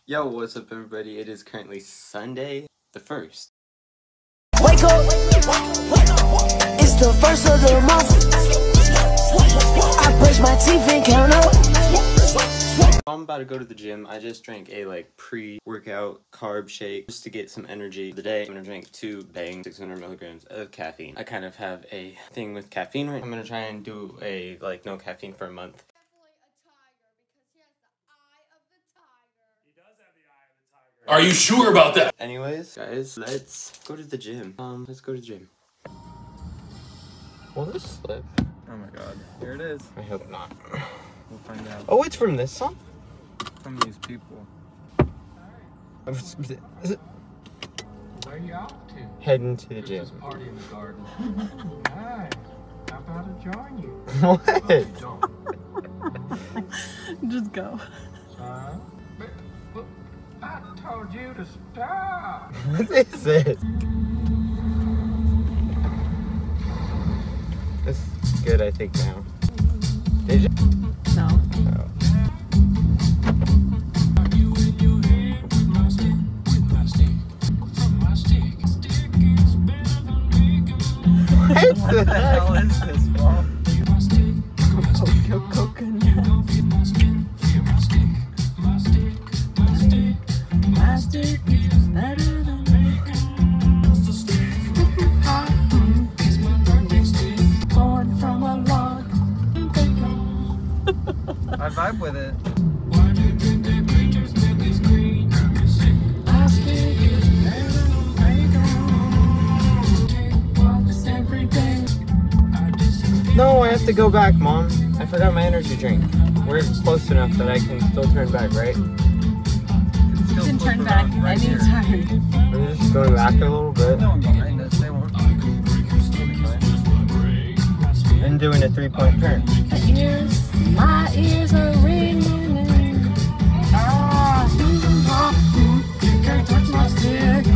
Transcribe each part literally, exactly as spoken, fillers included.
Yo, what's up everybody? It is currently Sunday, the first. Wake up, it's the first of the month. I brush my teeth and count up. I'm about to go to the gym. I just drank a like pre-workout carb shake just to get some energy for the day. I'm gonna drink two bang six hundred milligrams of caffeine. I kind of have a thing with caffeine right now. I'm gonna try and do a like no caffeine for a month. Are you sure about that? Anyways, guys, let's go to the gym. Um, let's go to the gym. Will this slip? Oh my god. Here it is. I hope not. We'll find out. Oh, it's from this song? From these people. Where are you out to? Heading to the gym. There's this party in the garden. Hey, how about I join you? What? Just go. Uh, but, but I told you to stop. What is this? This is good, I think, now. Did you? No. No. What the hell is this, bro? My stick is better than born from a log. I vibe with it. My stick is better than walks every day. No, I have to go back, Mom. I forgot my energy drink. We're close enough that I can still turn back, right? You can turn back anytime. I'm just going back a little bit. No one behind us. They won't. And doing a three-point turn. My ears, my ears are ringing. Ah, you can't touch my stick.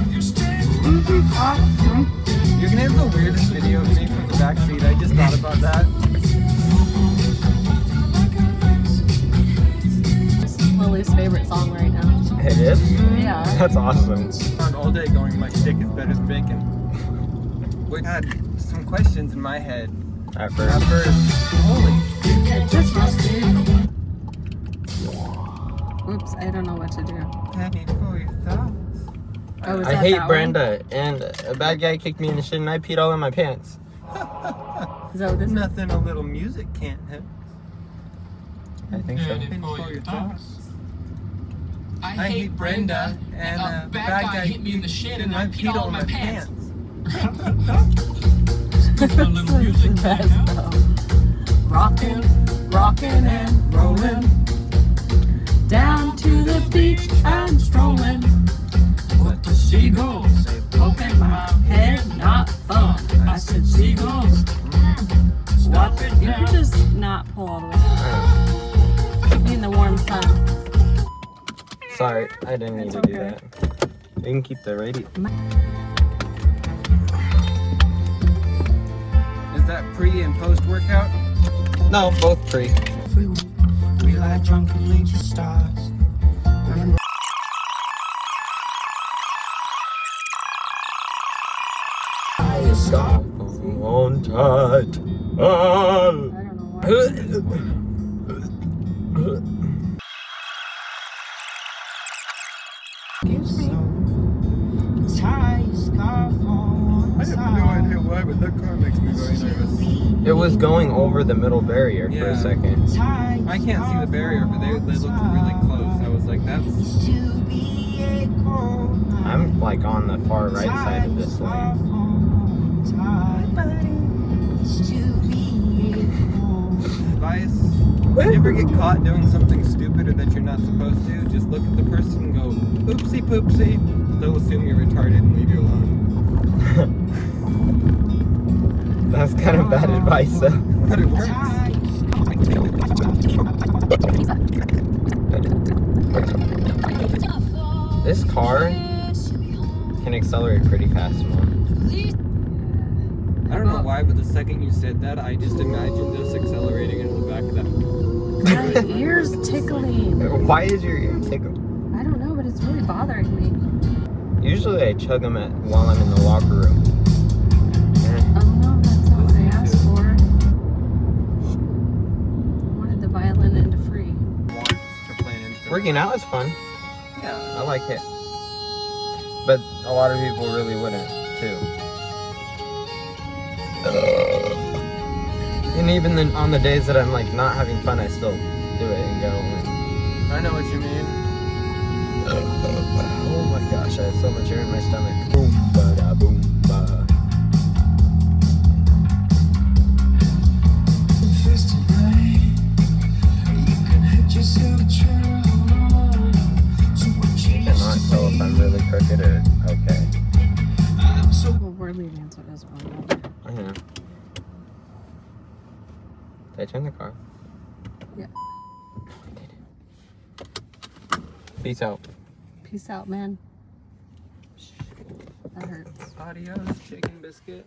You're gonna have the weirdest video of me from the back seat. I just thought about that. This is Lily's favorite song right now. It is? Yeah. That's awesome. I'm all day going, my stick is better than bacon. We had some questions in my head. At first. At first, holy. You can't touch my stick. Oops, I don't know what to do. Penny for your thoughts. Oh, is I that hate that Brenda, and a bad guy kicked me in the shit and I peed all in my pants. One? Is that what this is? Nothing a little music can't hit. I think so. Penny for your thoughts. I, I hate Brenda, and a bad, bad guy hit me in the shin and I peed all in my pants. This is the best though. Rockin', rockin' and rollin'. Down to the beach I'm strolling. But the seagulls, they poking my head, not fun. I said seagulls, swap it. You could just not pull all the way down. Be in the warm sun. Sorry, I didn't need to do that. You can keep the radio. Is that pre and post workout? No, both pre. We lie drunkenly to stars. Remember I stop on tight. I don't know why. Excuse me. Tie your scarf on one I have no side. idea why, but that car makes me very nervous. It was going over the middle barrier for Yeah. a second. Tie I can't see the barrier, but they, they looked really close. I was like, that's... to be a cold night. I'm like on the far right side of this lane. Advice, if you ever get caught doing something stupid or that you're not supposed to, just look at the person and go, oopsie poopsie. They'll assume you're retarded and leave you alone. That's kind of bad advice though. But it works. This car can accelerate pretty fast, Mom. I don't know why, but the second you said that, I just imagined us accelerating into the back of that. My ear's tickling. Why is your ear tickle? I don't know, but it's really bothering me. Usually I chug them at while I'm in the locker room. Oh no, that's not what I asked for. I wanted the violin into free. To play an instrument. Working out is fun. Yeah. I like it. But a lot of people really wouldn't, too. And even then, on the days that I'm like not having fun, I still do it and go. And I know what you mean. Oh my gosh, I have so much air in my stomach. Boom, ba da boom, ba. I cannot tell if I'm really crooked or okay. Well, we're leaving, so it doesn't really matter. I know. Did I turn the car? Yeah. Peace out. Peace out, man. Shh. That hurts. Adios, chicken biscuit.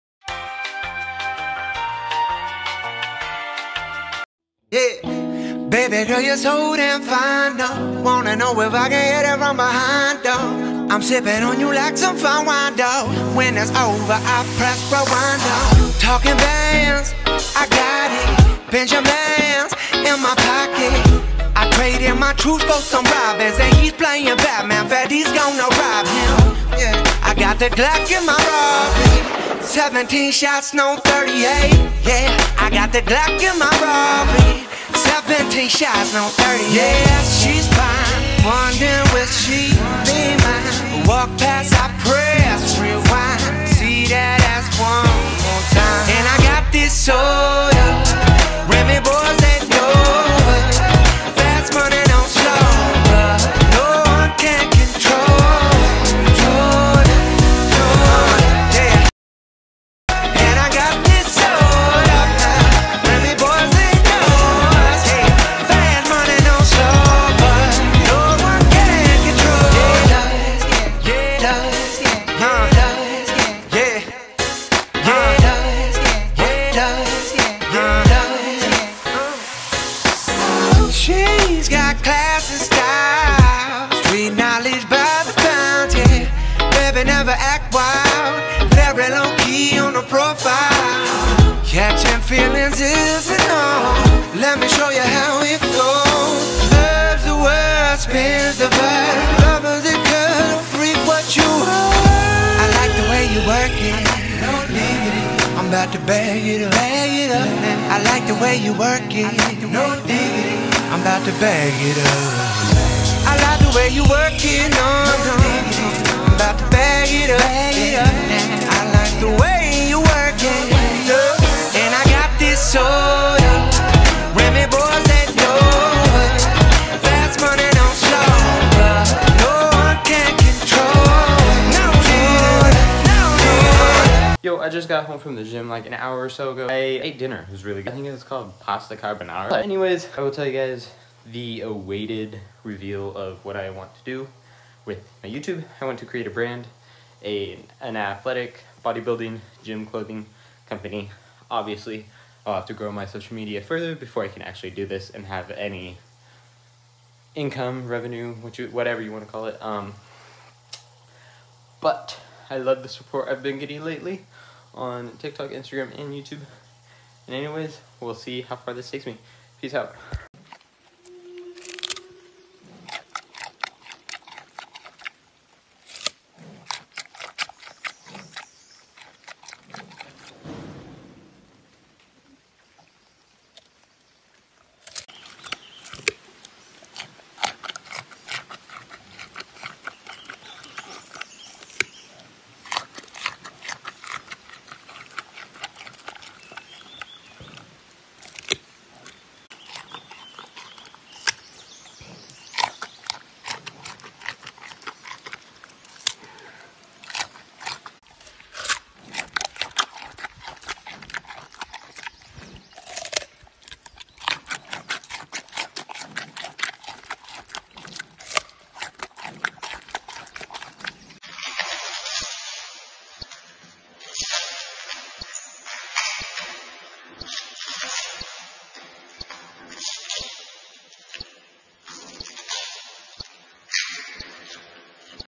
Yeah, baby girl, you're so damn fine, though. Wanna know if I can hit it from behind, though. I'm sipping on you like some fine wine, though. When it's over, I press rewind, though. Talking bands, I got it. Benjamins in my pocket. I traded my truth for some robbers, and he's playing Batman. Freddy's gonna rob him. Yeah, I got the Glock in my robbery. seventeen shots, no thirty-eight. Yeah, I got the Glock in my robbery. seventeen shots, no thirty-eight. Yeah, she's fine. Wondering will she be mine? Walk past, I press rewind. See that ass one more time. And I got this soda. Remy boys, they know it. Fast money, don't slow, but no one can control. Control it, control it, yeah. And I got this soda. Remy boys, they know us. Hey, fast money, don't slow, but no one can control. Yeah, it does, yeah, it does, huh? Yeah, yeah, it does, yeah, it does, yeah, it does. She's got class and style, street knowledge by the pound, yeah. Baby never act wild, very low key on the profile. Catching feelings isn't all. Let me show you how it goes. Loves the world, spins the vibe. Lovers it could freak what you are. I like the way you work it. I'm about to bag it up, bag it up. I like the way you work it. No diggity. I'm about to bag it up. I like the way you work it, no, no. I'm about to bag it up, bag it up. I like the way you work it, no. And I got this soda. Remy boys, they know it. Fast money, don't slow, but no one can control. No, no, no. Yo, I just got home from the gym like an hour or so ago. I ate dinner. It was really good. I think it was called pasta carbonara. But anyways, I will tell you guys the awaited reveal of what I want to do with my YouTube. I want to create a brand, a an athletic bodybuilding gym clothing company. Obviously, I'll have to grow my social media further before I can actually do this and have any income, revenue, which you, whatever you want to call it. Um, but I love the support I've been getting lately on TikTok, Instagram, and YouTube. And anyways, we'll see how far this takes me. Peace out.